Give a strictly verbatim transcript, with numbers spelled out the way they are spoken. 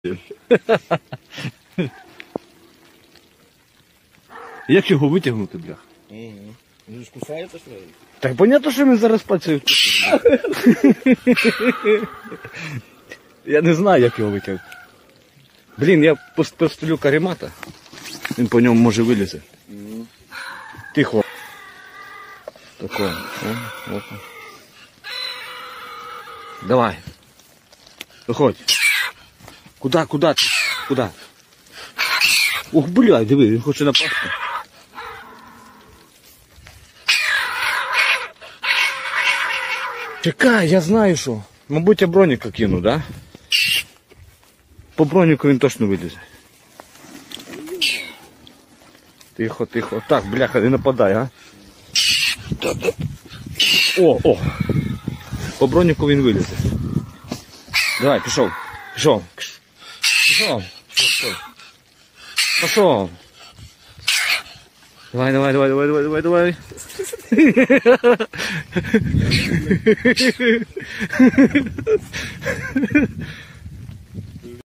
Як його витягнути, блях? Угу. Він ж кусається, що ли? Так понятно, що він зараз пальцем. Я не знаю, як його витягнути. Блін, я постелю каремата. Він по ньому може вилізе. Угу. Тихо. Тако. О, опа. Давай. Виходь. Куда, куда ти? Куда? Ух, блядь, диви, він хоче напасти. Чекай, я знаю що. Мабуть, я броніка кину, да? По броніку він точно вилізе. Тихо, тихо. Так, бляха, не нападай, а? О, о! По броніку він вилізе. Давай, пішов. Пішов. Пішов. Пішов. Пішов. Давай, давай, давай, давай, давай, давай, давай.